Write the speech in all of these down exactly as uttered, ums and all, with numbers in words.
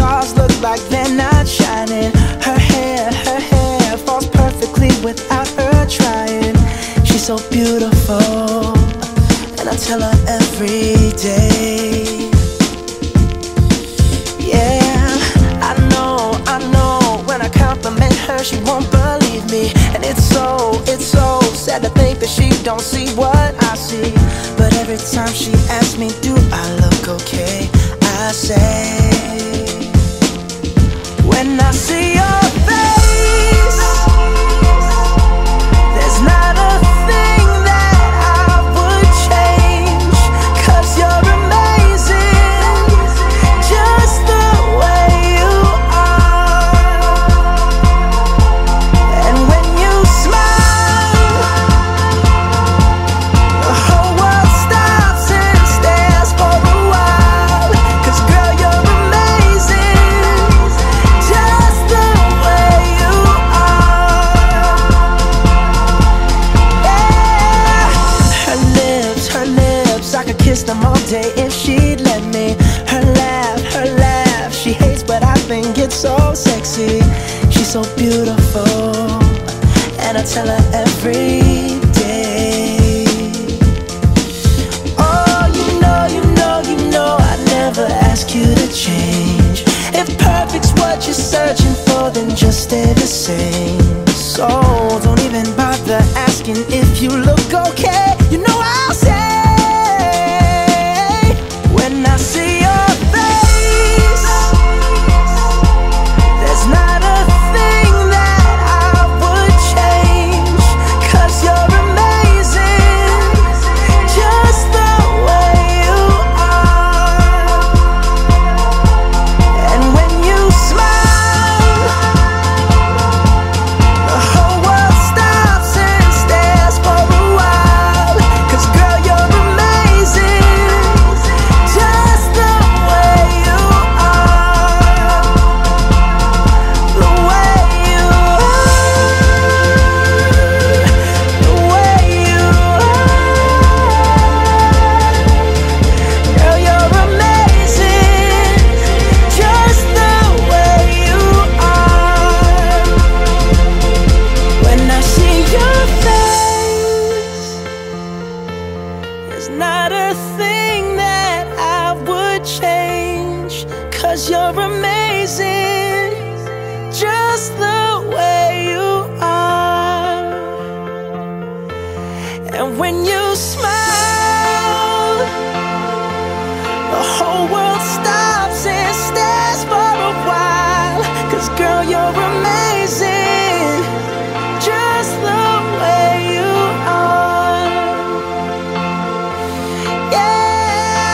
stars look like they're not shining. Her hair, her hair falls perfectly without her trying. She's so beautiful, and I tell her every day. Yeah, I know, I know, when I compliment her she won't believe me. And it's so, it's so sad to think that she don't see what I see. But every time she asks me, do I look okay, I say, when I see your face, there's not a thing that I would change. 'Cause you're amazing, just the way you are. And when you smile, the whole world stops and stares for a while. 'Cause girl, you're amazing, just the way you are. Yeah. Her lips, her lips, I could kiss them all day if she'd let me. Her laugh, her laugh, she hates but I think it's so sexy. She's so beautiful, and I tell her every day. Oh, you know, you know, you know I'd never ask you to change. If perfect's what you're searching for, then just stay the same. So don't even bother asking if you look okay. You know I'll say, when I see your face, there's not a thing that I would change. 'Cause you're amazing, just the way you are. And when you smile, the whole world stops and stares for a while. 'Cause girl, you're amazing, just the way you are. The way you are, the way you are. Girl, you're amazing, just the way you are. When I see your face, there's not a thing that I would change. 'Cause you're amazing, just the way you are. And when you smile, the whole world stops and stares for a while. 'Cause girl, you're amazing, just the way you are. Yeah.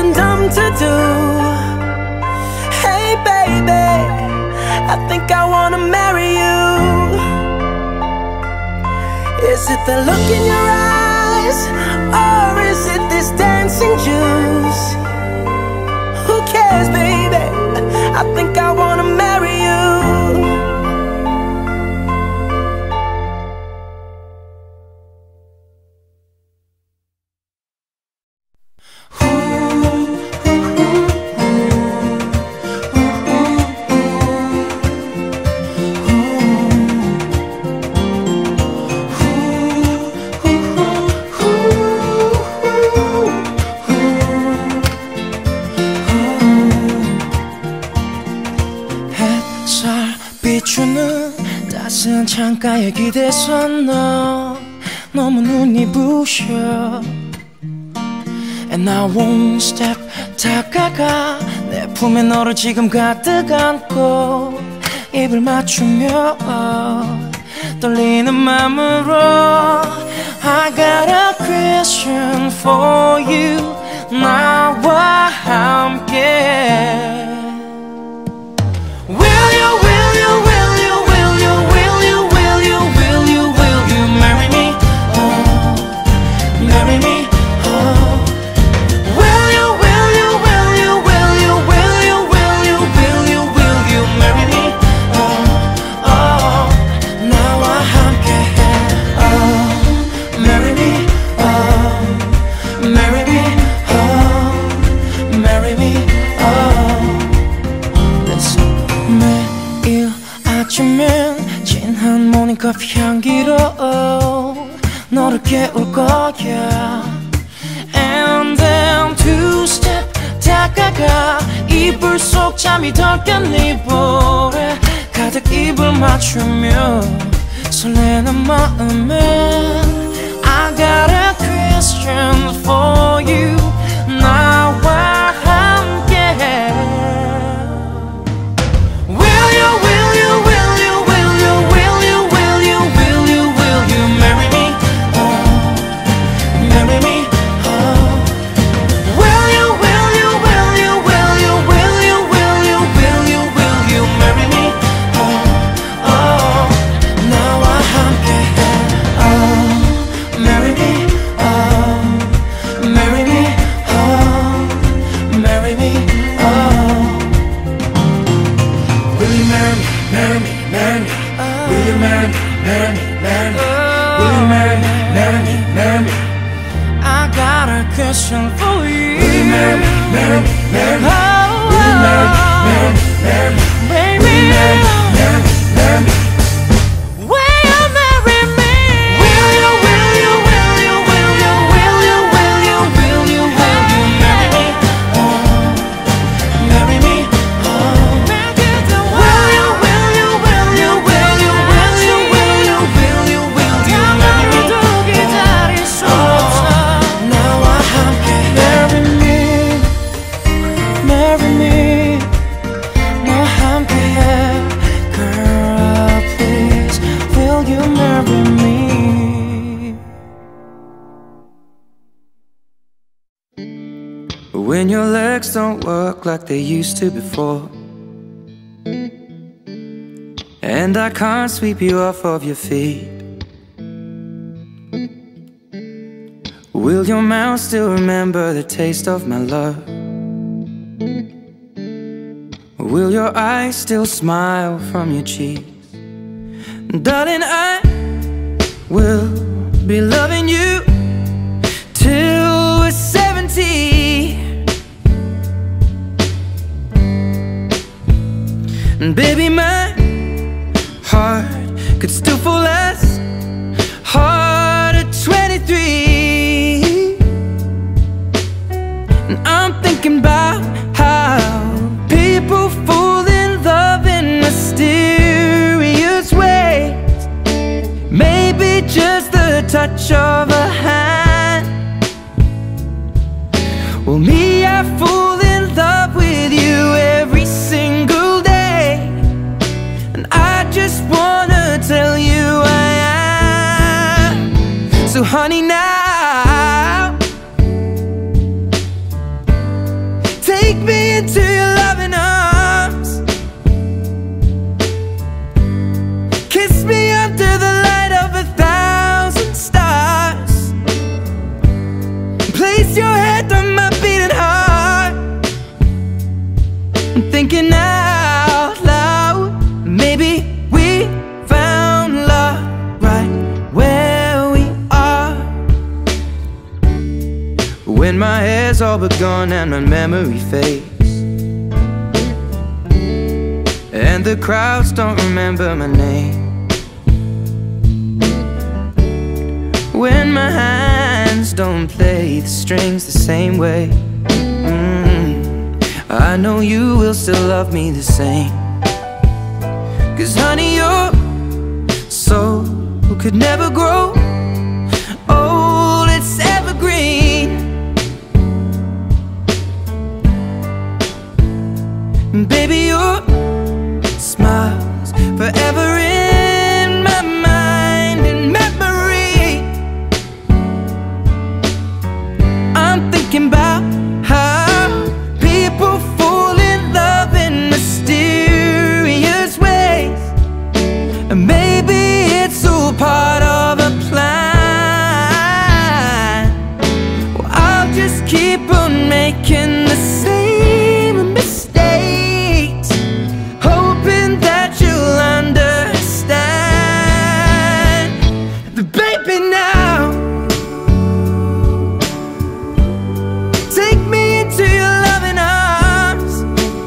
something dumb to do. Hey baby, I think I wanna marry you. Is it the look in your eyes, or is it this dancing juice? Who cares, baby? I think I wanna marry you. 비추는 따스한 창가에 기대서 너 너무 눈이 부셔. And I won't step 다가가 내 품에 너를 지금 가득 안고 입을 맞추며 떨리는 맘으로 I got a question for you. 나와 함께 진한 모닝커피 향기로 너를 깨울 거야. And then two step 다가가 이불 속 잠이 덜 깬 네 볼에 가득 입을 맞추며 설레는 마음에 I got a question for you. 나와 함께 I got a question for you. Will you marry me, marry me, marry me? Oh, will you marry me, marry me, marry me? Baby, will you marry me, marry me, marry me? Will you marry me? Will you, will you, will you, will you, will you, will you, will you, will you marry me? Oh, marry me. Oh, will you, will you, will you, will you, will you, will you, will you, will you marry me? When your legs don't work like they used to before, and I can't sweep you off of your feet, will your mouth still remember the taste of my love? Will your eyes still smile from your cheeks? Darling, I will be loving you till we're seventy. And baby, my heart could still fall as hard at twenty-three. And I'm thinking about how people fall in love in mysterious ways. Maybe just the touch of a hand. Well, me, I fall in love with you every single day, and I just wanna tell you I am. So honey, now Place your head on my beating heart. I'm thinking out loud. Maybe we found love right where we are. When my hair's all but gone and my memory fades, and the crowds don't remember my name. When my hands don't play the strings the same way, mm, I know you will still love me the same. Cause honey, your soul could never grow old, it's evergreen. And baby, your smile's forever in my mind and memory. I'm thinking about how people fall in love in mysterious ways, and maybe it's all part of a plan. Well, I'll just keep on making the same mistakes, hoping that you'll understand. But baby, now take me into your loving arms.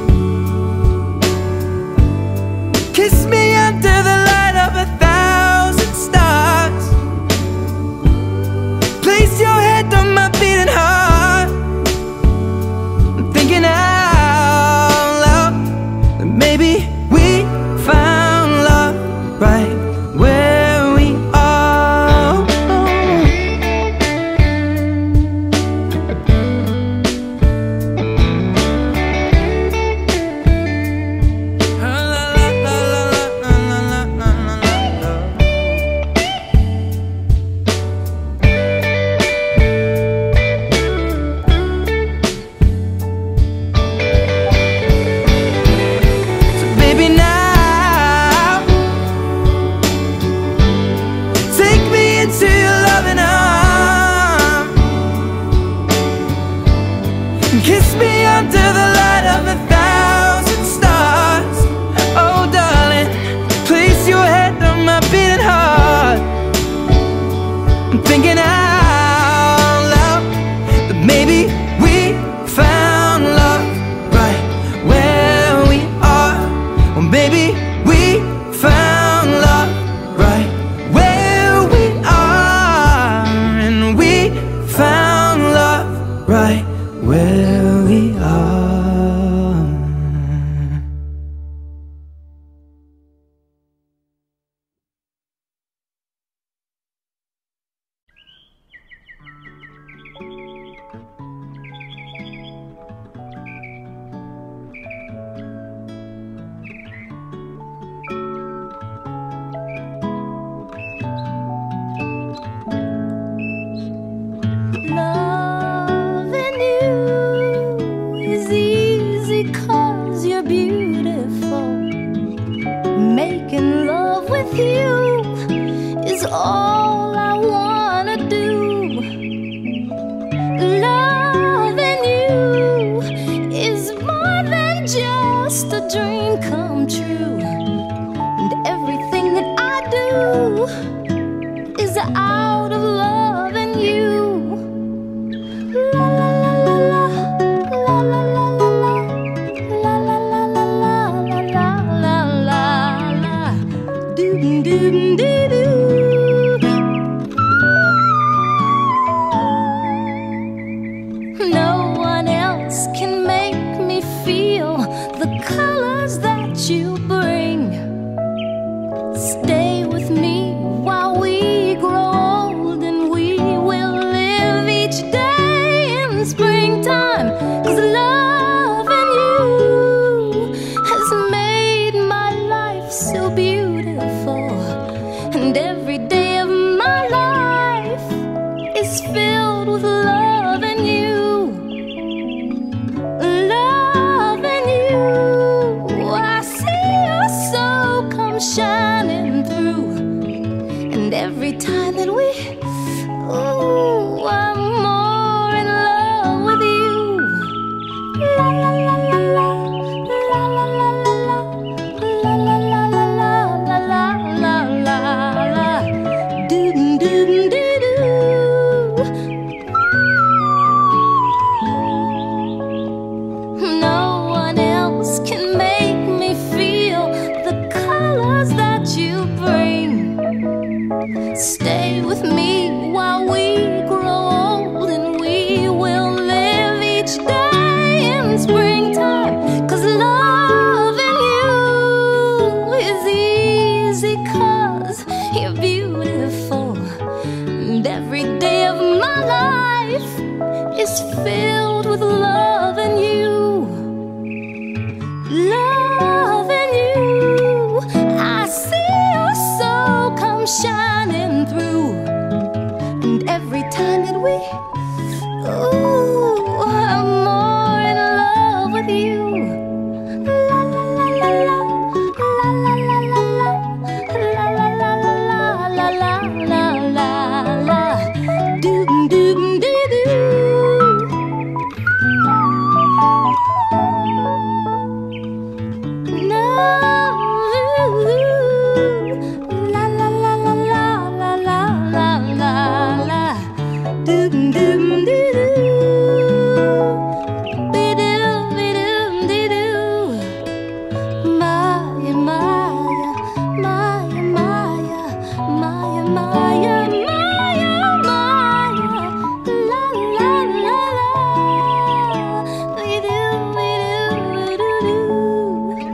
Kiss me under the light of a thousand stars. Place your head on my beating heart. I'm thinking out loud that maybe we found love right where we are. So baby, now take me into your loving arms. Kiss me under the light of a thousand stars. Oh darling, place your head on my beating heart. I'm thinking out loud that maybe we found love right where we are. Or maybe we found love right where we are. And we found love right where we are. Loving you is easy 'cause you're beautiful. Making love with you is all I wanna do. Loving you is more than just a dream come true. And everything that I do is out of loving you. La la la la la la la la la la la la la la la la. Doom doom doo doo. No one else can make me feel the colors that you bring. Stay with me while we grow old, and we will live each day in springtime. 'Cause loving you has made my life so beautiful, and every day of my life is filled with loving you. Loving you, I see your soul come shining through. And every time that we, ooh, I'm more in love is filled with love and you, love and you. I see your soul come shining through, and every time that we, ooh, I'm more in love with you. La la la la la, la la la la la, la la la la la la la la la, doom doom doo doo. No, la la la la la la la la la, doom doom doo doo. Maya, Maya, Maya, Maya, Maya, Maya, Maya, Maya, la la la la, we do, we do, we do, do.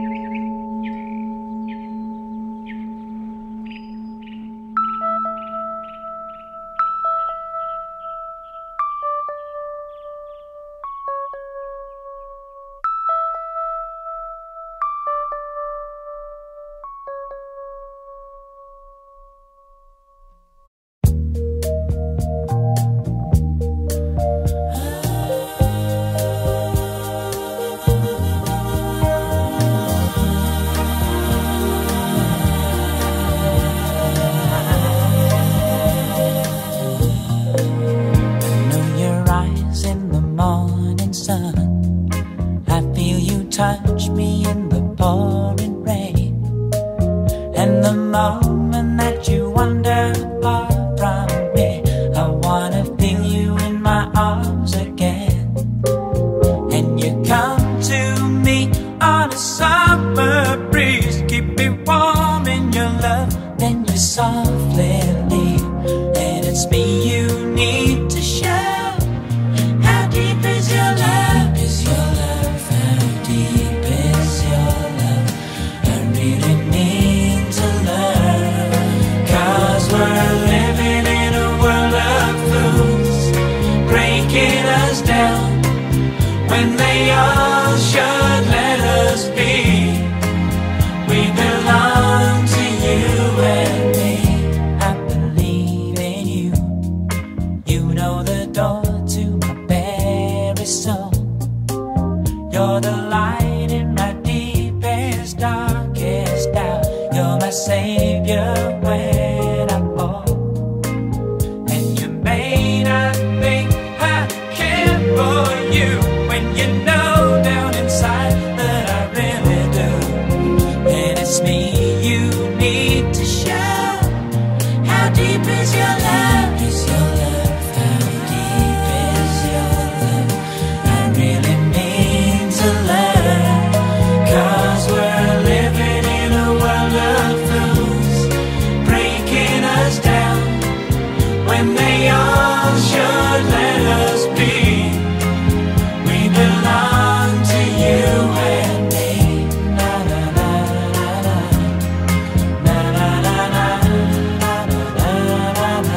Touch me in the pouring rain, and the moment that you wander far from me, I wanna feel you in my arms again. And you come to me on a summer breeze, keep me warm in your love, then you softly leave, and it's me you need to show. How deep is your love? Is your love? How deep is your love? I really need to learn, 'cause we're living in a world of fools, breaking us down when they all should let us be. We belong to you and me. I believe in you. You know the door to my very soul. You're the light in my deepest, darkest doubt. You're my savior when I fall. And you may not think I care for you, when you know down inside that I really do. And it's me you need to show. How deep is your love? Is your love? How deep is your love? I really mean to learn, 'cause we're living in a world of fools, breaking us down when they all should let us be. We belong to you and me. Na na na na na, na na na na, na na na na, na na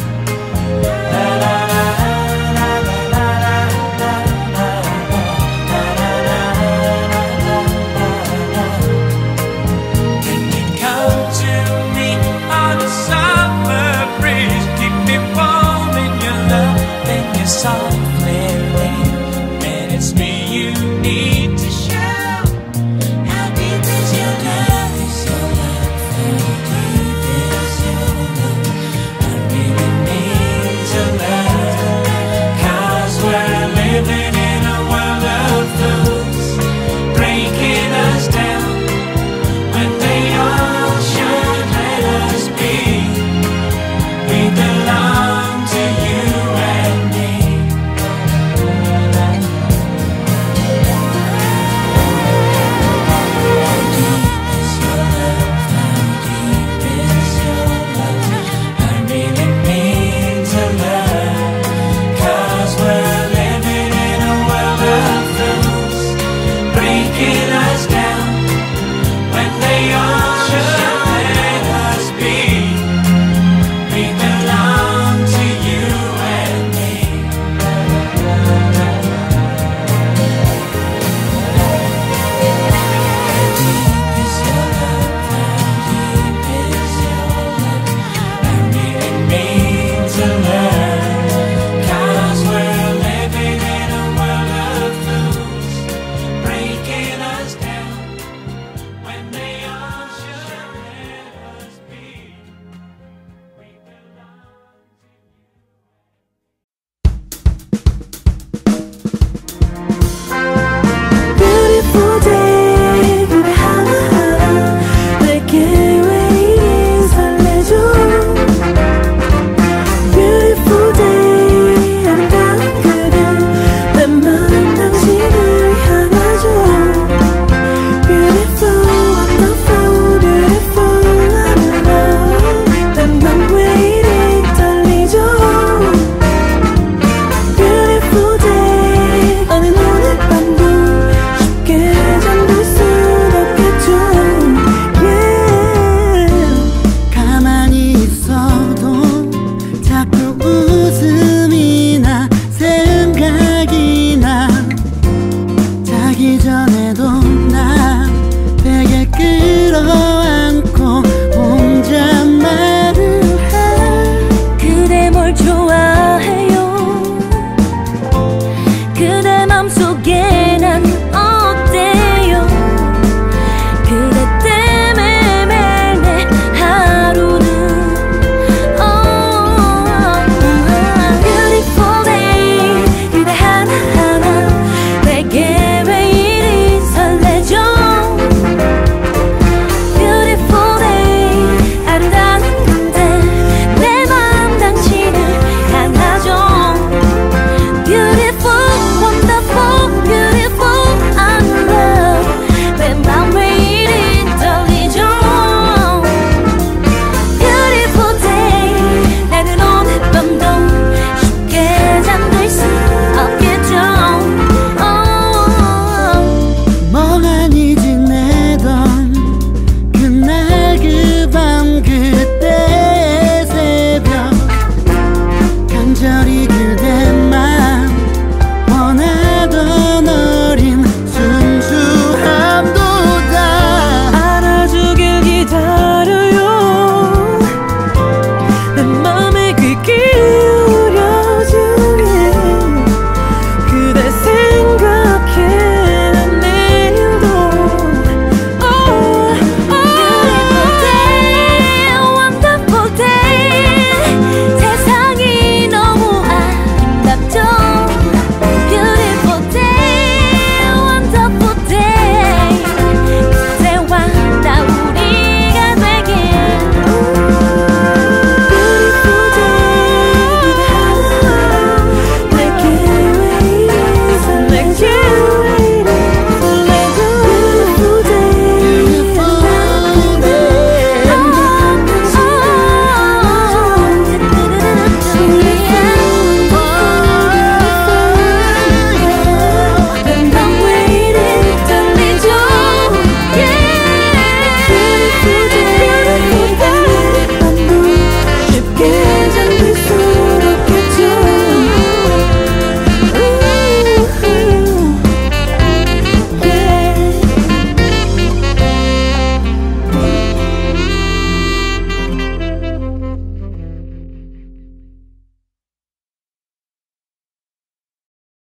Can you come to me on a summer breeze, keep me warm in your love, then you softly leave, and it's me you need to show. How deep is your love? Is your love? How deep is your love? I really need to learn, 'cause we're living in a world of fools, breaking us down when they all should let us be. We belong to you and me.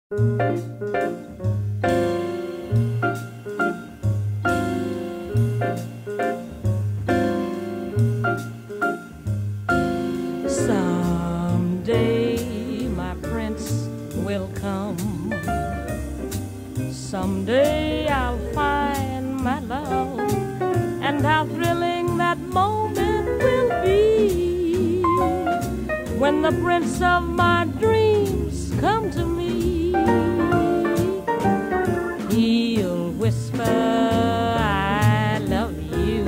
Someday my prince will come. Someday I'll find my love, and how thrilling that moment will be when the prince of my dreams come to me. He'll whisper, I love you,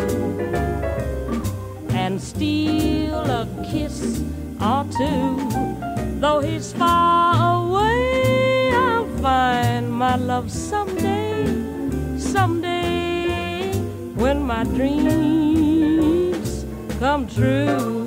and steal a kiss or two. Though he's far away, I'll find my love someday, someday, when my dreams come true.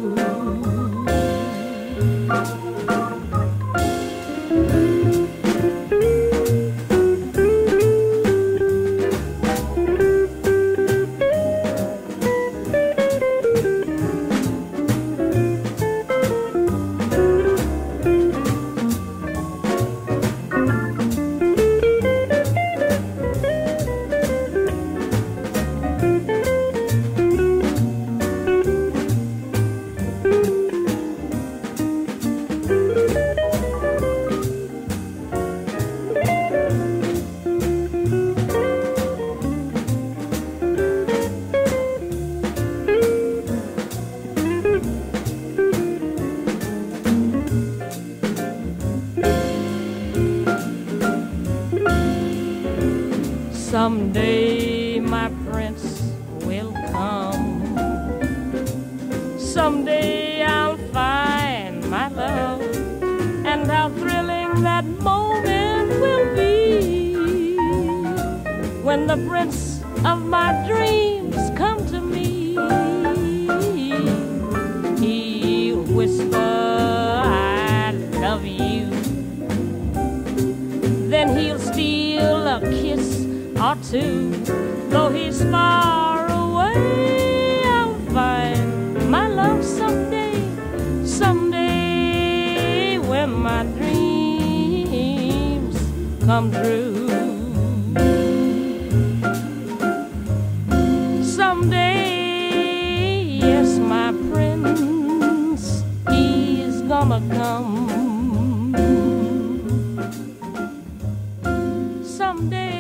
Someday my prince will come. Someday I'll find my love, and how thrilling that moment will be when the prince of my dreams come to me. He'll whisper, I love you, then he'll steal a kiss or two. Though he's far away, I'll find my love someday, someday, when my dreams come true. Someday, yes, my prince, he's gonna come. Someday.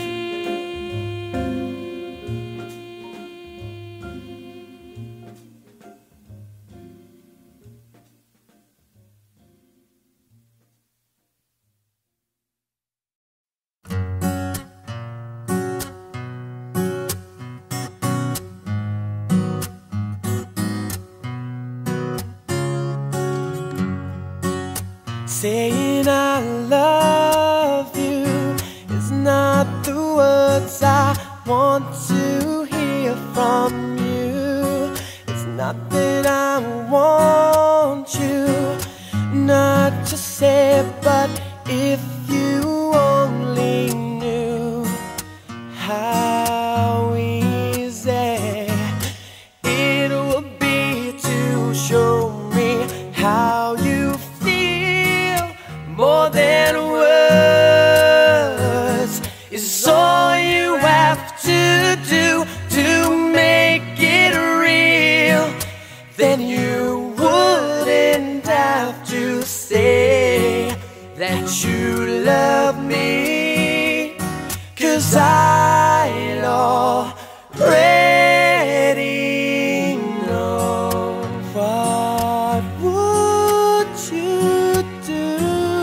Saying I love you is not the words I want to hear from you. It's not that I want you not to say, but if you only knew how easy it would be to show me how you more than words is all you have to do to make it real. Then you wouldn't have to say that you love me, 'cause I'd already know. What would you do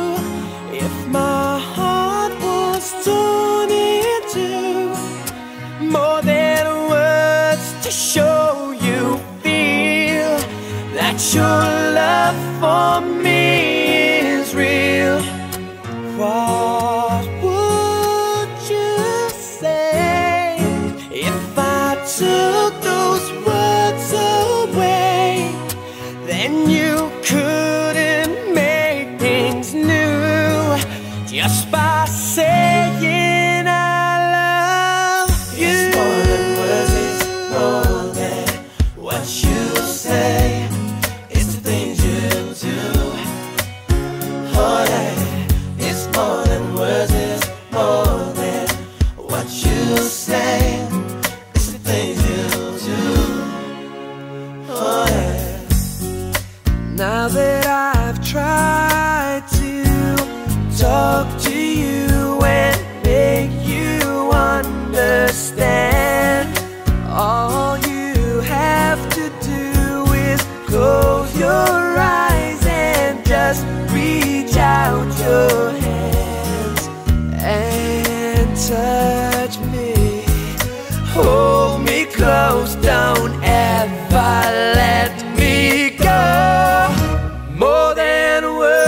my heart was torn into more than words to show you feel that your love for me is real? What would you say if I took those words away? Then you couldn't make things new just by saying I love you. It's more than words, it's more than what you say. It's the things you do. Oh yeah, it's more than words. talk to you and make you understand. All you have to do is close your eyes and just reach out your hands and touch me. Hold me close, don't ever let me go. More than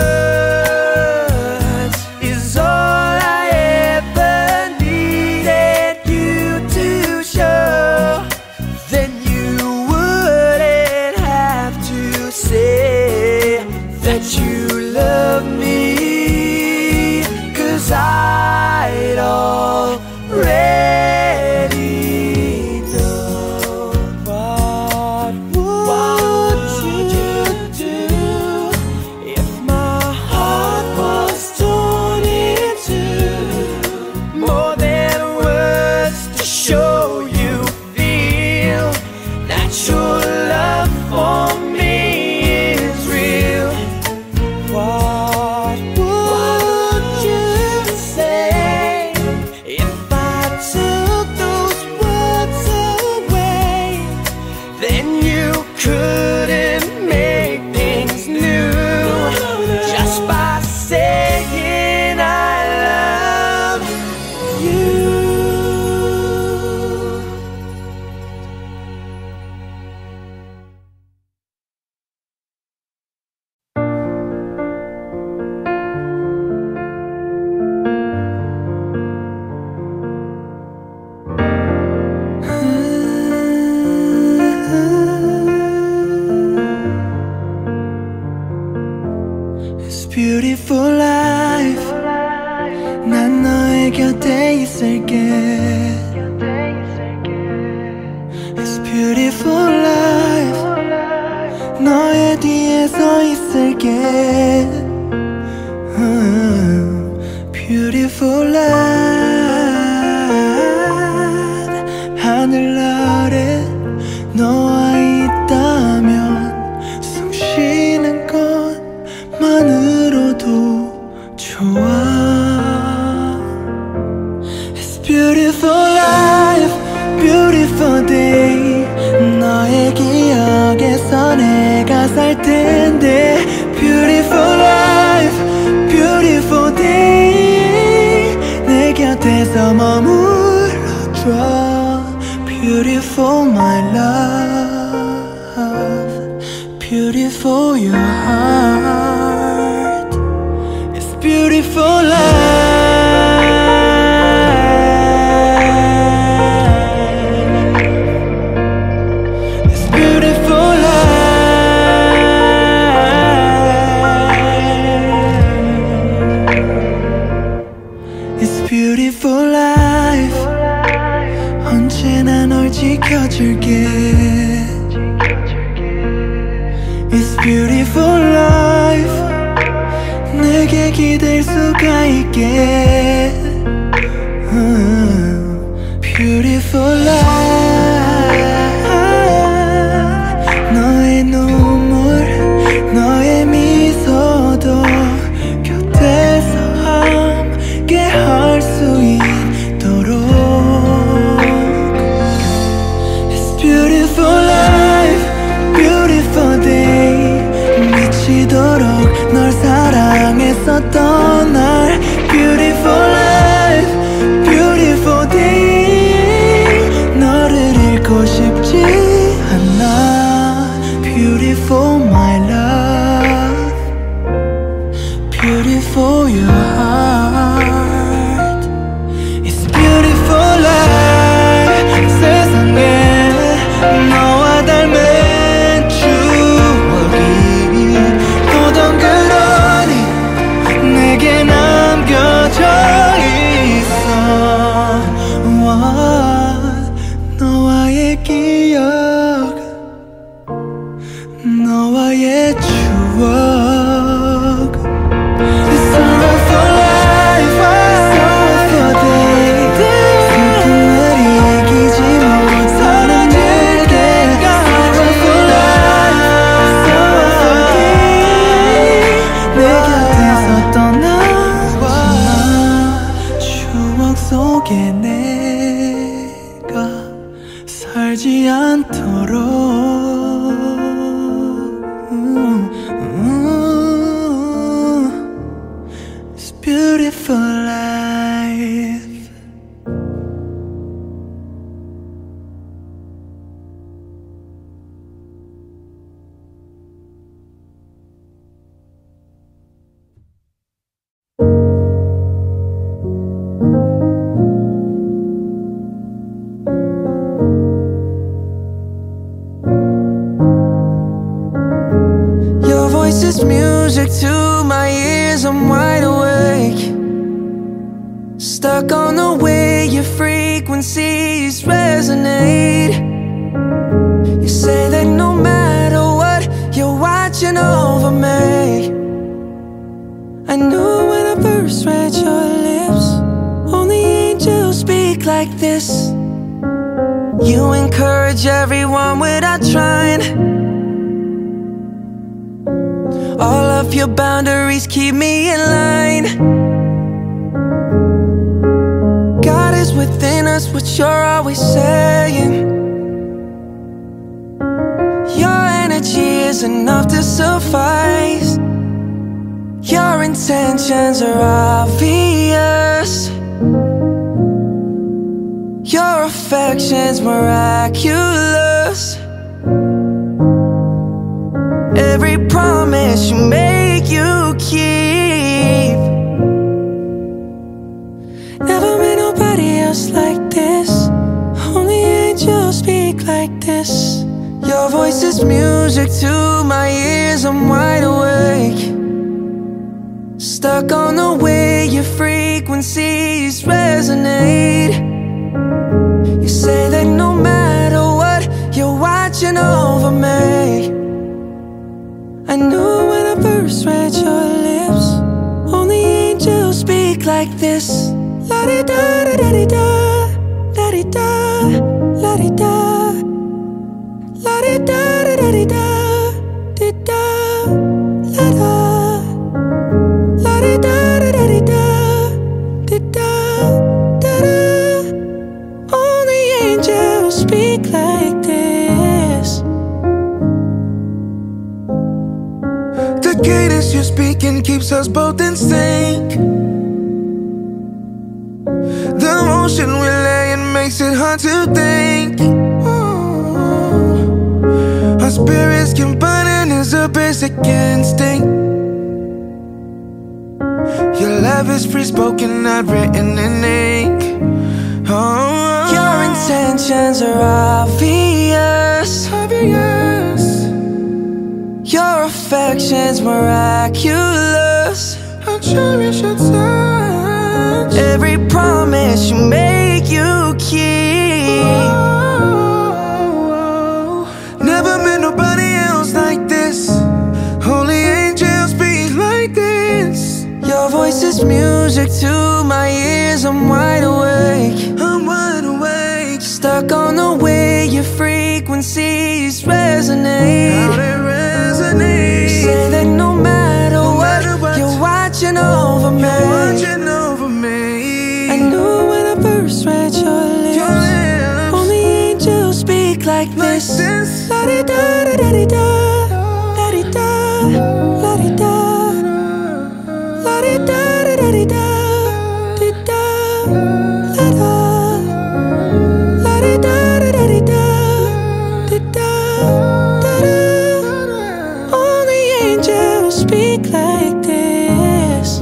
words is all I ever needed you to show. Then you wouldn't have to say that you love me, 'cause I'd already know. What would you do if my heart was torn in two? More than words to show you feel that your love for me is real. What would you say if I took those words away? Then you couldn't make things new just by saying I love you. It's beautiful life. 난 너의 곁에 있을게. It's beautiful life. 너의 뒤에 서 있을게. 음, Beautiful life. 하늘 아래 너와 있다면 숨 쉬는 것만으로도 좋아. It's beautiful life, beautiful day. 너의 기억에서 내가 살 텐데. Beautiful life, beautiful day. 내 곁에서 머물러줘. Beautiful my love, beautiful your heart. It's beautiful life. It's beautiful life. It's beautiful life. 언제나 널 지켜줄게. It's beautiful life. 내게 기댈 수가 있게. uh, Beautiful life. 너의 눈물, 너의 미소도 곁에서 함께 할 수 있도록. It's beautiful life, beautiful day. 미치도록 널 사랑했었던 날. Beautiful 밖에 내가 살지 않도록 음, 음, It's beautiful life. This is music to my ears, I'm wide awake. Stuck on the way your frequencies resonate. You say that no matter what, you're watching over me. I knew when I first read your lips, only angels speak like this. You encourage everyone without trying. All of your boundaries keep me in line. God is within us, what you're always saying. Your energy is enough to suffice. Your intentions are obvious. Your affection's miraculous. Every promise you make, you keep. Never met nobody else like this. Only angels speak like this. Your voice is music to my ears, I'm wide awake. Stuck on the way your frequencies resonate. You say that no matter what, you're watching over me. I knew when I first read your lips, only angels speak like this. La-di-da-da-da-di-da, da-di-da, la-di-da, la-di-da-da-da-di-da, di-da, la-da, la-di-da-da-da-di-da, di-da, da-da. Only angels speak like this. The cadence you're speaking keeps us both in sync. The motion we're laying makes it hard to think. Ooh. Our spirits combining is a basic instinct. Your love is free spoken, not written in ink. Oh. Your intentions are obvious. Obvious. Your affection's miraculous. I cherish your touch. Every promise you make, you keep. Oh, never met nobody else like this. Only angels speak like this. Your voice is music to my ears, I'm wide awake. I'm wide awake. Stuck on the way your frequencies resonate. How they resonate. Say that no matter, no what, matter what, you're watching over me. You're watching over me. I knew when I first read your lips, your lips. Only angels speak like, like this. this. La-di-da-da-da-di-da, la-di-da, la-di-da, la-di-da-da-da-di-da, di-da, la-da, la-di-da-da-da-di-da, di-da, da-da. Only angels speak like this.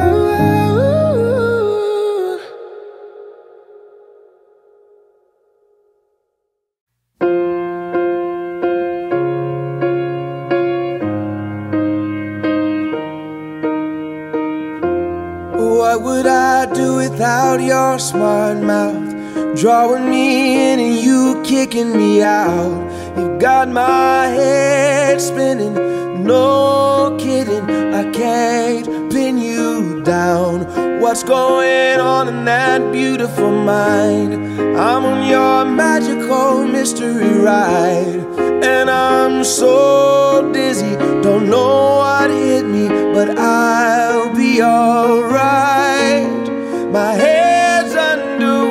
What would I do without your smart mouth? Drawing me in and you kicking me out. You got my head spinning, no kidding. I can't pin you down. What's going on in that beautiful mind? I'm on your magical mystery ride, and I'm so dizzy, don't know what hit me, but I'll be alright. My head's under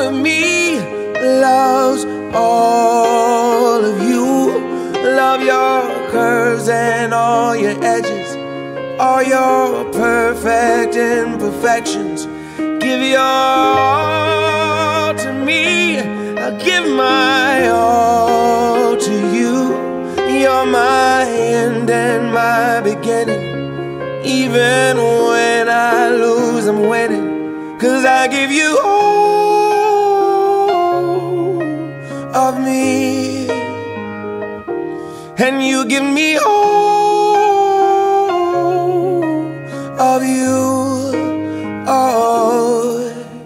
of me loves all of you. Love your curves and all your edges, all your perfect imperfections. Give your all to me, I give my all to you. You're my end and my beginning. Even when I lose, I'm winning, 'cause I give you all of me, and you give me all of you. Oh,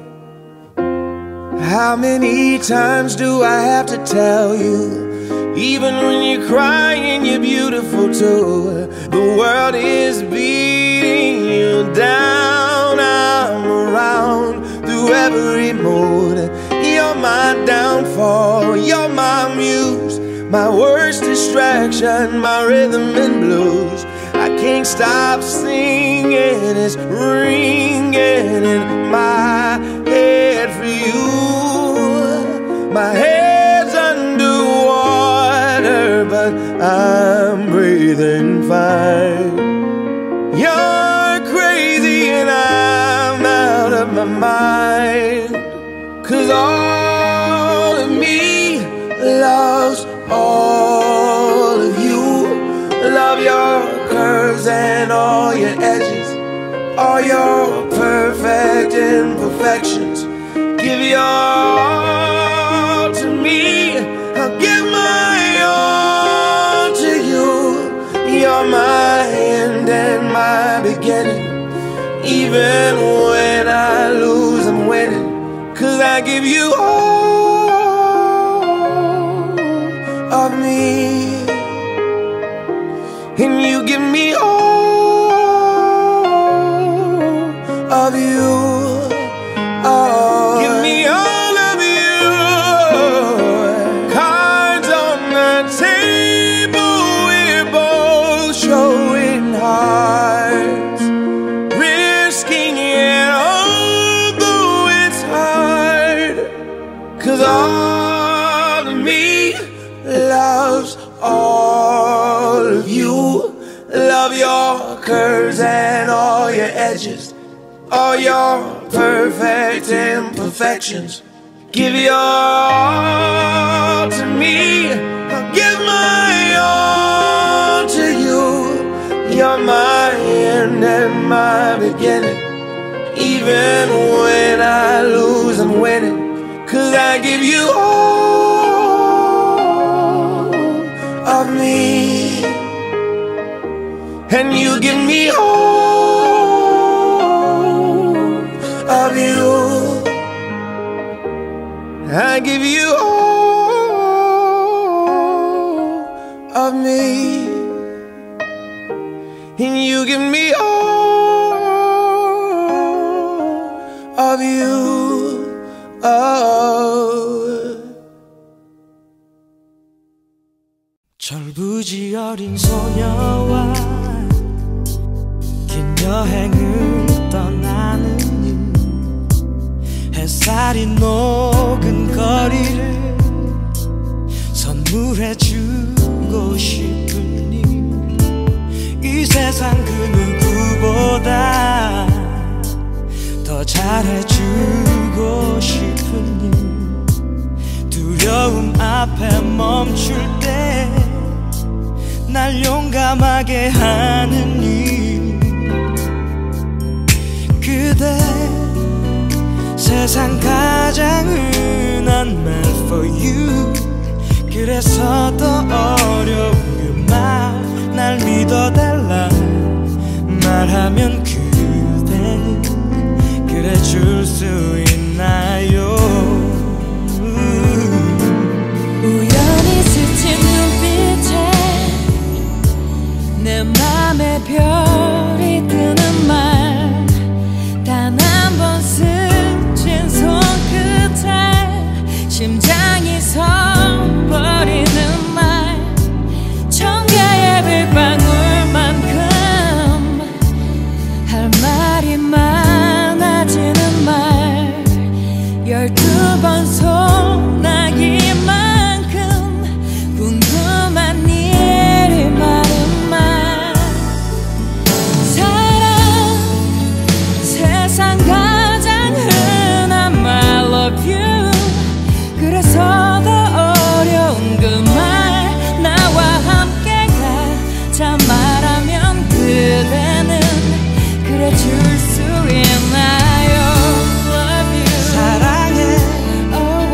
how many times do I have to tell you? Even when you're crying, you're beautiful too. The world is beating you down. I'm around through every mood. You're my downfall, you're my muse, my worst distraction, my rhythm and blues. I can't stop singing, it's ringing in my head for you. My head's underwater, but I'm breathing fine. You're crazy and I'm out of my mind, 'cause all of me loves all of you. Love your curves and all your edges, all your perfect imperfections. Give your all to me, I'll give my all to you. You're my end and my beginning. Even when I lose, I'm winning, 'cause I give you all of me, and you give me all of you. Oh, give me all of you. Cards on the table, we're both showing hearts, risking it although it's hard, 'cause all of me loves all of you. Love your curves and all your edges, all your perfect imperfections. Give your all to me, I'll give my all to you. You're my end and my beginning. Even when I lose, I'm winning, 'cause I give you all of me, and you give me all of you. I give you all of me, and you give me all of you. Oh. 철부지 어린 소녀와 긴 여행을 떠나는 일, 햇살이 녹은 거리를 선물해주고 싶으니, 이 세상 그 누구보다 더 잘해주고 싶으니, 두려움 앞에 멈출 때 날 용감하게 하는 일, 그대 세상 가장 흔한 말 for you. 그래서 더 어려운 그 말, 날 믿어달라 말하면 그대는 그래 줄 수 있나요? 우연히 스친 눈빛에 내 맘에 별이 뜨는 말, 단 한 번 스친 손끝에 심장이 서버리는 말, 청가의 빛방울만큼 할 말이 많아지는 말, 열두 번 소나기만큼 궁금한 일 많은 말 사랑 세상 가장 흔한 말 love you 그래서 더 어려운 그 말 나와 함께 가자 말하면 그대는 그래 줄 수 있나요 Love you 사랑해 oh,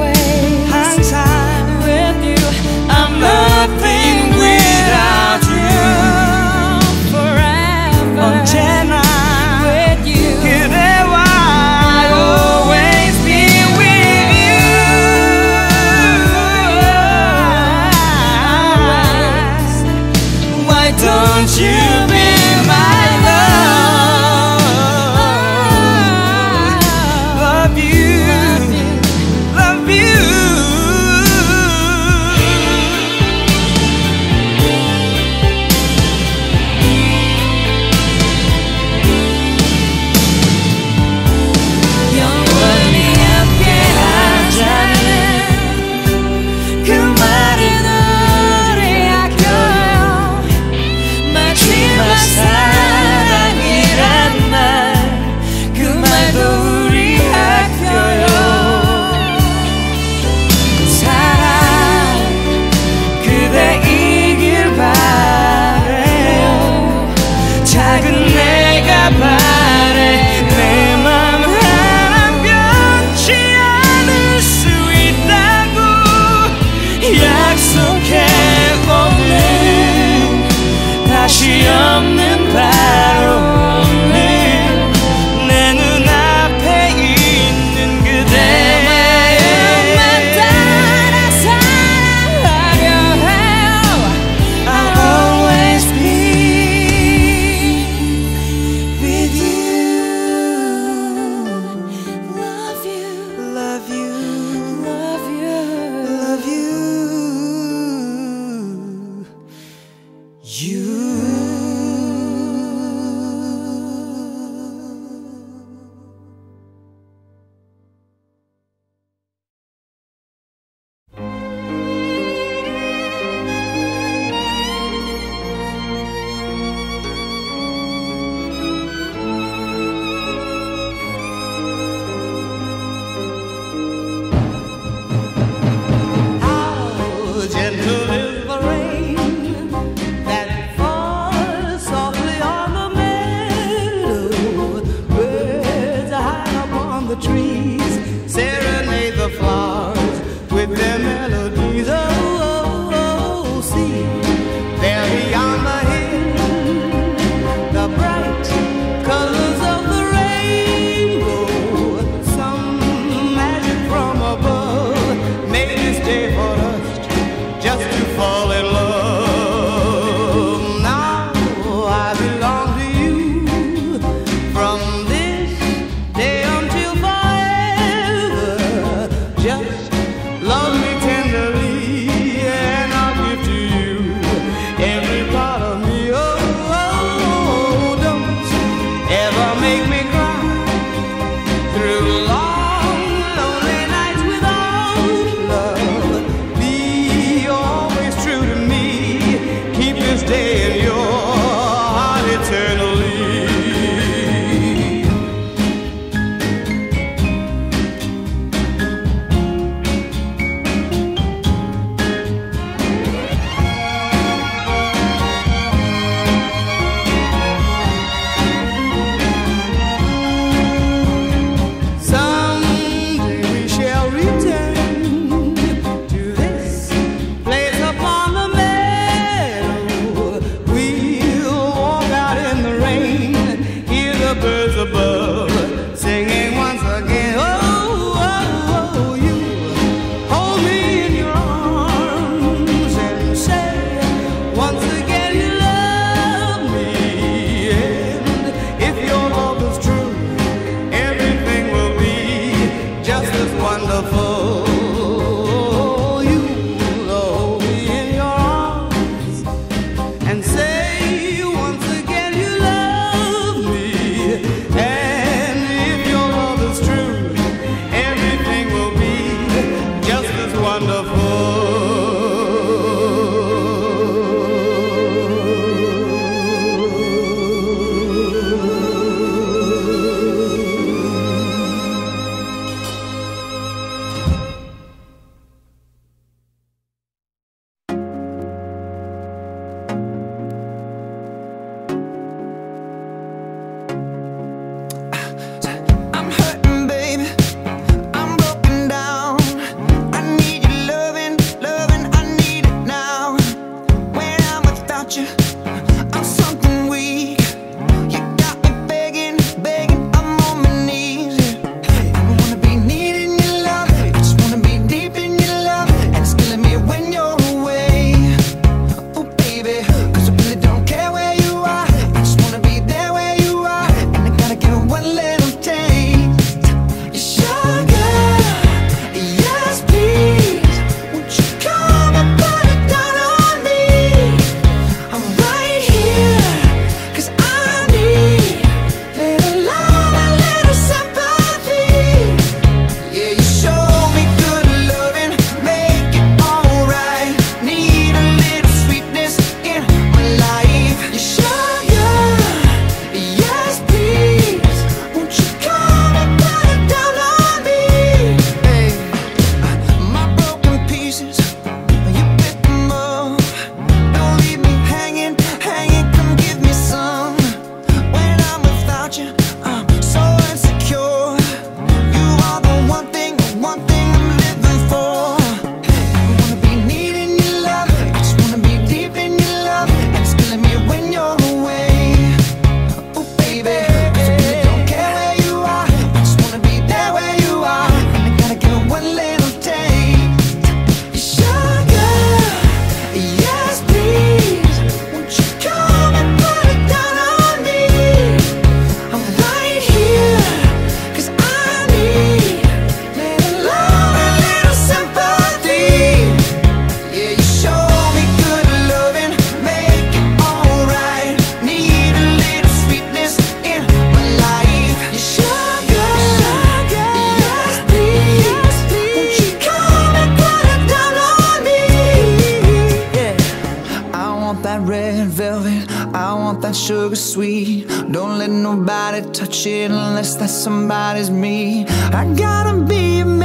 that sugar sweet. Don't let nobody touch it unless that somebody's me. I gotta be a